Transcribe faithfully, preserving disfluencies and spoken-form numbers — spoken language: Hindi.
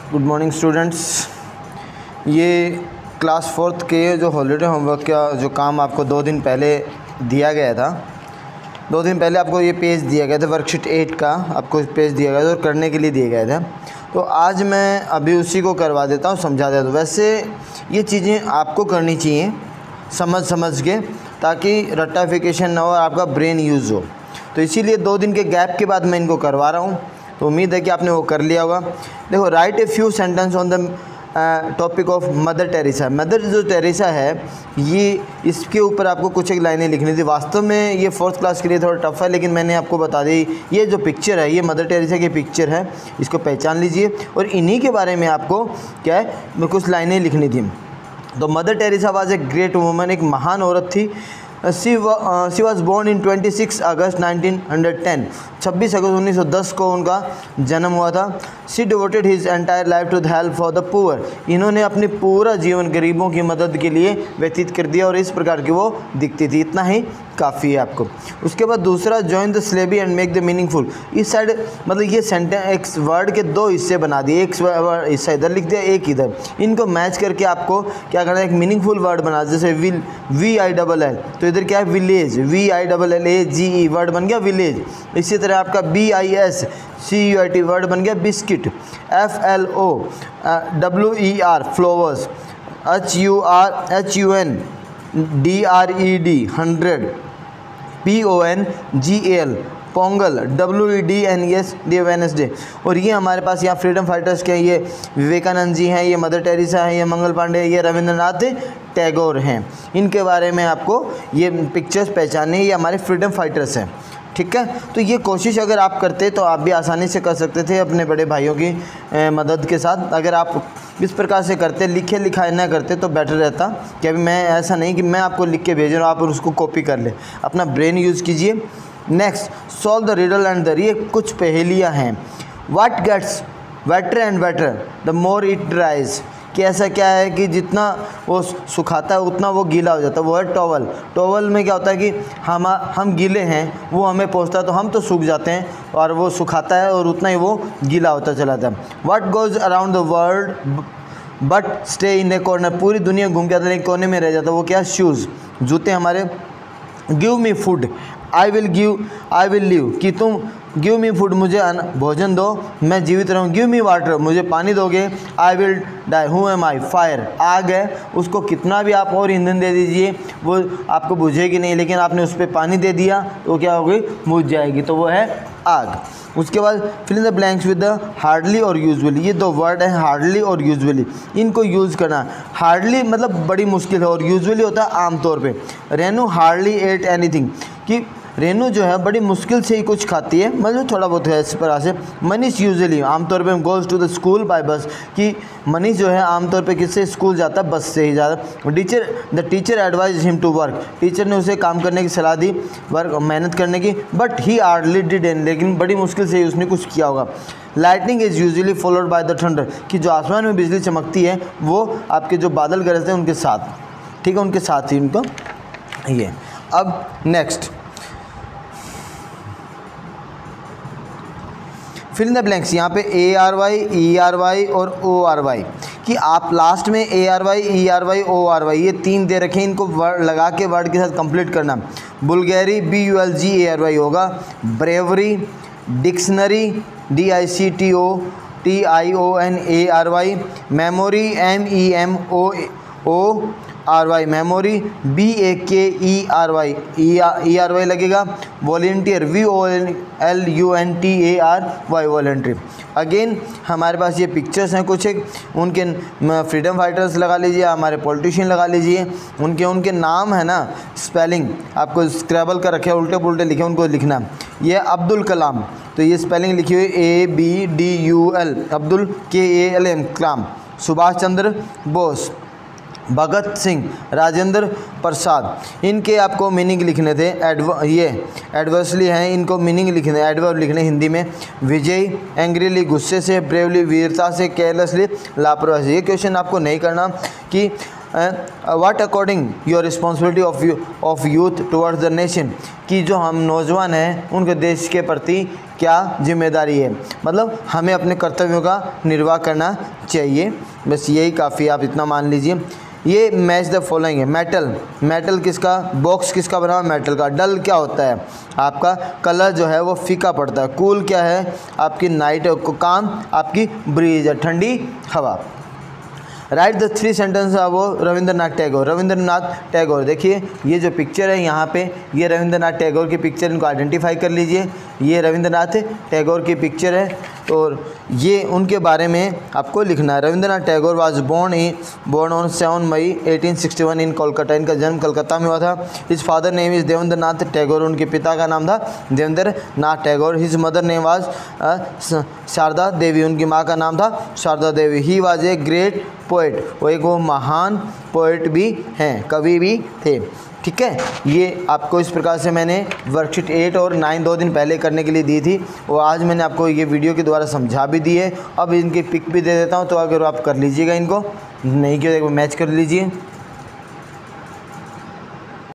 Good morning students. ये क्लास फोर्थ के जो हॉलीडे होमवर्क का जो काम आपको दो दिन पहले दिया गया था, दो दिन पहले आपको ये पेज दिया गया था, वर्कशीट एट का आपको पेज दिया गया था और करने के लिए दिए गए थे। तो आज मैं अभी उसी को करवा देता हूँ, समझा देता हूँ। वैसे ये चीज़ें आपको करनी चाहिए समझ समझ के, ताकि रट्टाफिकेशन ना हो और आपका ब्रेन यूज़ हो। तो इसीलिए दो दिन के गैप के बाद मैं इनको करवा रहा हूँ। तो उम्मीद है कि आपने वो कर लिया होगा। देखो, write a few sentence on the topic of Mother Teresa. Mother जो टेरेसा है, ये इसके ऊपर आपको कुछ एक लाइनें लिखनी थी। वास्तव में ये फोर्थ क्लास के लिए थोड़ा टफ है, लेकिन मैंने आपको बता दी, ये जो पिक्चर है ये मदर टेरेसा की पिक्चर है, इसको पहचान लीजिए और इन्हीं के बारे में आपको क्या है कुछ लाइनें लिखनी थी। तो Mother Teresa was a great woman, एक महान औरत थी। She she was born in twenty six August nineteen hundred ten, छब्बीस अगस्त उन्नीस सौ दस को उनका जन्म हुआ था। She devoted his entire life to the help for the poor. इन्होंने अपनी पूरा जीवन गरीबों की मदद के लिए व्यतीत कर दिया और इस प्रकार की वो दिखती थी। इतना ही काफ़ी है आपको। उसके बाद दूसरा, join the slavey and make the meaningful. इस साइड मतलब ये सेंटेंस एक वर्ड के दो हिस्से बना दिए, एक वर्ड हिस्सा इधर लिख दिया, एक इधर। इनको मैच करके आपको क्या करना है, एक मीनिंगफुल वर्ड बना। जैसे will, V I double L, तो इधर क्या है village, V I double L A G E, word बन गया विलेज। इसी तरह आपका B I S C U I T, word बन गया biscuit. F L O W E R, flowers. H U R H U N D R E D, hundred. P O N G A L, Pongal. W E D N S day, Wednesday. और ये हमारे पास यहाँ फ्रीडम फाइटर्स के, ये विवेकानंद जी हैं, ये मदर टेरेसा हैं, ये मंगल पांडे, ये रविंद्रनाथ टैगोर हैं। इनके बारे में आपको ये पिक्चर्स पहचानने, ये हमारे फ्रीडम फाइटर्स हैं। ठीक है, तो ये कोशिश अगर आप करते तो आप भी आसानी से कर सकते थे अपने बड़े भाइयों की ए, मदद के साथ। अगर आप इस प्रकार से करते, लिखे लिखाए ना करते, तो बेटर रहता। कि अभी मैं ऐसा नहीं कि मैं आपको लिख के भेज रहा हूँ, आप उसको कॉपी कर ले। अपना ब्रेन यूज़ कीजिए। Next, solve the riddle and the, ये कुछ पहेलियाँ हैं। What gets wetter and wetter the more it dries. कि ऐसा क्या है कि जितना वो सुखाता है उतना वो गीला हो जाता है। वो है टॉवल। टॉवल में क्या होता है कि हम हम गीले हैं, वो हमें पहुंचता है तो हम तो सूख जाते हैं, और वो सुखाता है और उतना ही वो गीला होता चला जाता है। What goes around the world but stay in a corner. पूरी दुनिया घूम के आता है, एक कोने में रह जाता है। वो क्या, शूज़, जूते हमारे। Give me food, I will give I will live. कि तुम गिव मी फूड, मुझे अन्न भोजन दो, मैं जीवित रहूँ। गिव मी वाटर, मुझे पानी दोगे। I will die, who am I, fire, आग है, उसको कितना भी आप और ईंधन दे दीजिए वो आपको बुझेगी नहीं, लेकिन आपने उस पर पानी दे दिया तो क्या होगी, बुझ जाएगी। तो वो है आग। उसके बाद fill in the blanks with the hardly और यूजुअली। ये दो वर्ड है, हार्डली और यूजुअली, इनको यूज़ करना। हार्डली मतलब बड़ी मुश्किल है, और यूजुअली होता है आमतौर पे। रेनू हार्डली एट एनीथिंग, कि रेनू जो है बड़ी मुश्किल से ही कुछ खाती है, मतलब थोड़ा बहुत है इस प्रकार से। मनीष यूजुअली, आमतौर पे goes to the school by bus, कि मनीष जो है आमतौर पे किससे स्कूल जाता है, बस से ही ज़्यादा। Teacher the teacher advise him to work, teacher ने उसे काम करने की सलाह दी, वर्क मेहनत करने की। But he hardly did an, लेकिन बड़ी मुश्किल से ही उसने कुछ किया होगा। Lightning is usually followed by the thunder, कि जो आसमान में बिजली चमकती है वो आपके जो बादल गरजते हैं उनके साथ, ठीक है, उनके साथ ही उनको ये। अब next, fill in the blanks. यहाँ पे A R Y, E R Y और ओ आर वाई, कि आप लास्ट में A R Y, E R Y, O R Y ये तीन दे रखे हैं, इनको वर्ड लगा के वर्ड के साथ कंप्लीट करना। Burglary, B U L G A R Y होगा। Bravery, dictionary, D I C T O T I O N A R Y. Memory, M E M O O R Y, memory. B A K E R Y, E R Y लगेगा। Volunteer, V O L U N T A R Y, voluntary. Again हमारे पास ये पिक्चर्स हैं कुछ एक, उनके फ्रीडम फाइटर्स लगा लीजिए, हमारे पॉलिटिशियन लगा लीजिए, उनके उनके नाम है ना, स्पेलिंग आपको स्क्रैबल कर रखे, उल्टे पुल्टे लिखे, उनको लिखना। ये अब्दुल कलाम, तो ये स्पेलिंग लिखी हुई A B D U L, Abdul K A L M, Kalam. Subhash Chandra Bose, Bhagat Singh, Rajendra Prasad, इनके आपको मीनिंग लिखने थे। एडव ये एडवर्सली हैं, इनको मीनिंग लिखने, एडवर्ब लिखने हिंदी में। विजय, एंग्रीली गुस्से से, ब्रेवली वीरता से, केयरलेसली लापरवाही से। ये क्वेश्चन आपको नहीं करना कि what according your responsibility of you of youth towards the nation, कि जो हम नौजवान हैं उनके देश के प्रति क्या जिम्मेदारी है, मतलब हमें अपने कर्तव्यों का निर्वाह करना चाहिए। बस यही काफ़ी, आप इतना मान लीजिए। ये मैच द फॉलोइंग है। मेटल, मेटल किसका, बॉक्स किसका बना हुआ, मेटल का। डल क्या होता है, आपका कलर जो है वो फीका पड़ता है। कूल क्या है, आपकी नाइट को, काम आपकी ब्रीज है, ठंडी हवा। राइट द थ्री सेंटेंस है वो रविंद्रनाथ टैगोर। रविंद्रनाथ टैगोर, देखिए ये जो पिक्चर है यहाँ पे, ये रविंद्रनाथ टैगोर की पिक्चर, इनको आइडेंटिफाई कर लीजिए। ये रविंद्रनाथ टैगोर की पिक्चर है और ये उनके बारे में आपको लिखना है। Rabindranath Tagore was born in born on seven May eighteen sixty one in Kolkata. इनका जन्म कलकत्ता में हुआ था। His father name is Debendranath Tagore, उनके पिता का नाम था Debendranath Tagore. His mother name was Sarada Devi, उनकी माँ का नाम था Sarada Devi. He was a great poet, वो एक वो महान पोएट भी हैं, कवि भी थे। ठीक है, ये आपको इस प्रकार से मैंने वर्कशीट एट और नाइन दो दिन पहले करने के लिए दी थी और आज मैंने आपको ये वीडियो के द्वारा समझा भी दी है। अब इनकी पिक भी दे देता हूँ, तो अगर आप कर लीजिएगा इनको, नहीं किया तो मैच कर लीजिए।